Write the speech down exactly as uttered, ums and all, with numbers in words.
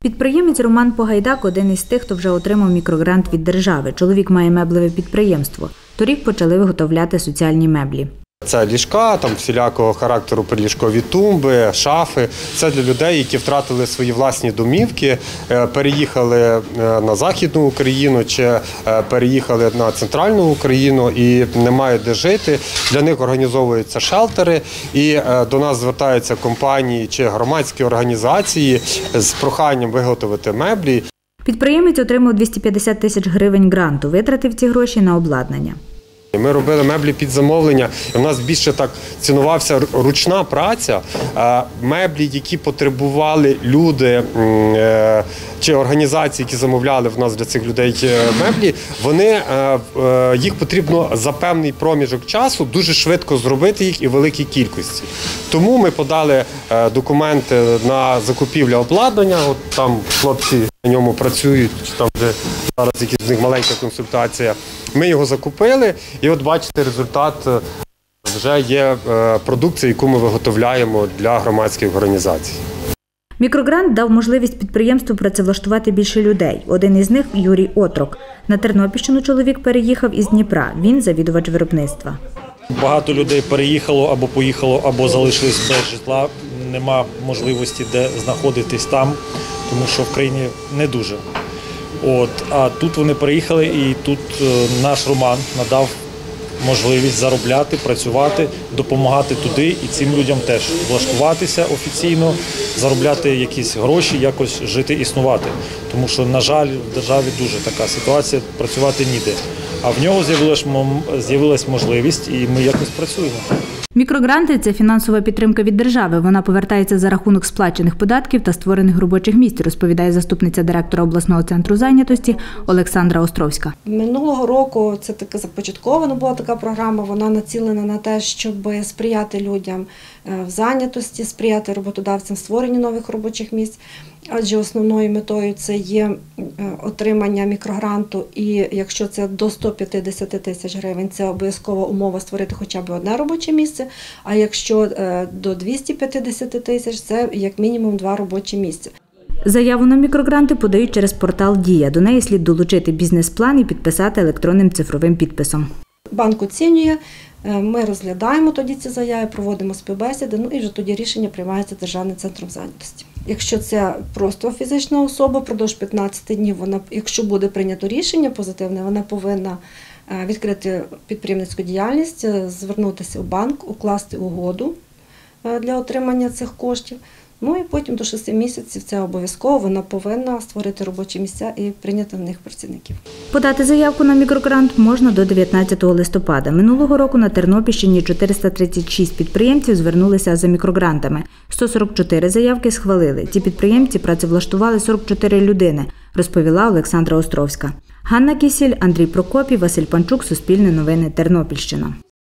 Підприємець Роман Погайдак – один із тих, хто вже отримав мікрогрант від держави. Чоловік має меблеве підприємство. Торік почали виготовляти соціальні меблі. Це ліжка, там всілякого характеру приліжкові тумби, шафи. Це для людей, які втратили свої власні домівки, переїхали на Західну Україну чи переїхали на Центральну Україну і не мають де жити. Для них організовуються шелтери і до нас звертаються компанії чи громадські організації з проханням виготовити меблі. Підприємець отримав двісті п'ятдесят тисяч гривень гранту, витратив ці гроші на обладнання. Ми робили меблі під замовлення, і в нас більше так цінувався ручна праця. Меблі, які потребували люди чи організації, які замовляли в нас для цих людей меблі, вони, їх потрібно за певний проміжок часу дуже швидко зробити їх і в великій кількості. Тому ми подали документи на закупівлю обладнання, от там хлопці на ньому працюють, там вже зараз якась з них маленька консультація. Ми його закупили і от бачите, результат вже є продукція, яку ми виготовляємо для громадських організацій. Мікрогрант дав можливість підприємству працевлаштувати більше людей. Один із них – Юрій Отрок. На Тернопільщину чоловік переїхав із Дніпра. Він – завідувач виробництва. Багато людей переїхало або поїхало, або залишились без житла. Нема можливості де знаходитись там, тому що в країні не дуже. От, а тут вони переїхали, і тут наш Роман надав можливість заробляти, працювати, допомагати туди і цим людям теж влаштуватися офіційно, заробляти якісь гроші, якось жити, існувати. Тому що, на жаль, в державі дуже така ситуація, працювати ніде. А в нього з'явилась можливість, і ми якось працюємо. Мікрогранти – це фінансова підтримка від держави. Вона повертається за рахунок сплачених податків та створених робочих місць, розповідає заступниця директора обласного центру зайнятості Олександра Островська. Минулого року це таке започаткована була така програма, вона націлена на те, щоб сприяти людям в зайнятості, сприяти роботодавцям в створенні нових робочих місць. Адже основною метою це є отримання мікрогранту, і якщо це до ста п'ятдесят тисяч гривень, це обов'язкова умова створити хоча б одне робоче місце, а якщо до двохсот п'ятдесят тисяч, це як мінімум два робочі місця. Заяву на мікрогранти подають через портал «Дія». До неї слід долучити бізнес-план і підписати електронним цифровим підписом. Банк оцінює, ми розглядаємо тоді ці заяви, проводимо співбесіди, ну і вже тоді рішення приймається Державним центром зайнятості. Якщо це просто фізична особа, впродовж п'ятнадцяти днів, вона, якщо буде прийнято рішення позитивне, вона повинна відкрити підприємницьку діяльність, звернутися в банк, укласти угоду для отримання цих коштів. Ну і потім до шести місяців це обов'язково, вона повинна створити робочі місця і прийняти в них працівників. Подати заявку на мікрогрант можна до дев'ятнадцятого листопада. Минулого року на Тернопільщині чотириста тридцять шість підприємців звернулися за мікрогрантами. сто сорок чотири заявки схвалили. Ці підприємці працевлаштували сорок чотири людини, розповіла Олександра Островська. Ганна Кісіль, Андрій Прокопій, Василь Панчук, Суспільне новини, Тернопільщина.